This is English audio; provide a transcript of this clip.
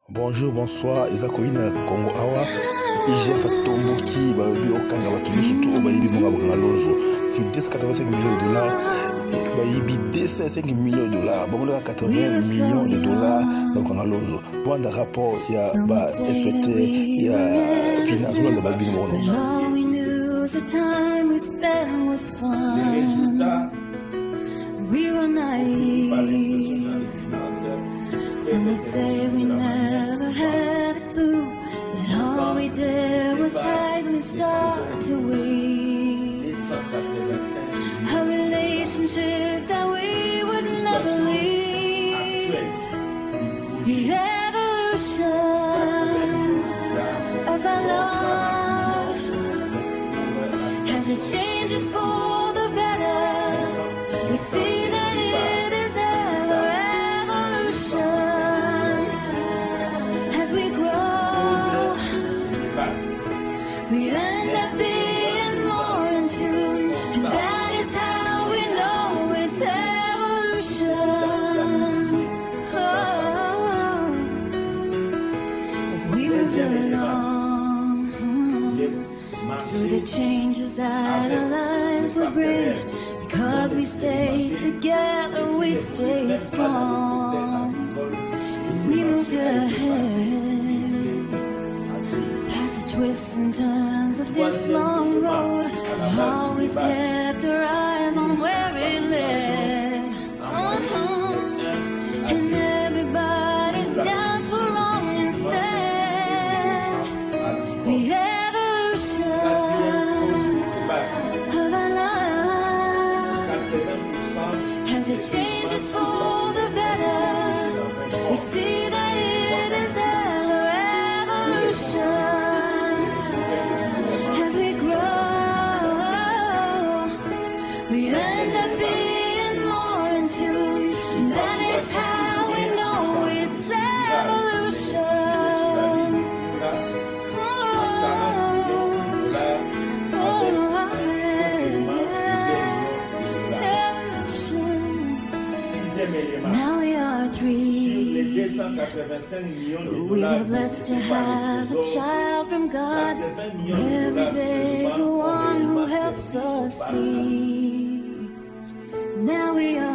Bonjour, bonsoir, Ezakoina Congo Awa, IGF Tomboki, Babi Okanga, Batulu, surtout au Baïbi Mongabangalozo. C'est 285 millions de dollars, Baïbi 205 millions de dollars, Bongola 80 millions de dollars, Mongabangalozo. Bon, le rapport, il y a SPT, il y a financement de Babi Mono. We were naive. Some would say we never had a clue that all we did was silently start to weave a relationship that we would never leave. The evolution of our love as it changes for the better. We see that it is ever evolution. As we grow, we end up being more in tune, and that is how we know it's evolution. Oh, as we move along through the changes that our lives will bring. Because we stay together, we stay strong. And we moved ahead past the twists and turns of this long road. We always kept our eyes on where it led. And everybody's doubts were wrong instead. The evolution of our life as it changes for the better. We see that it is ever evolution. As we grow, we end up being more in tune, and that is how we know it's evolution. Now we are three. We were blessed to have a child from God. Every day is the one who helps us see. Now we are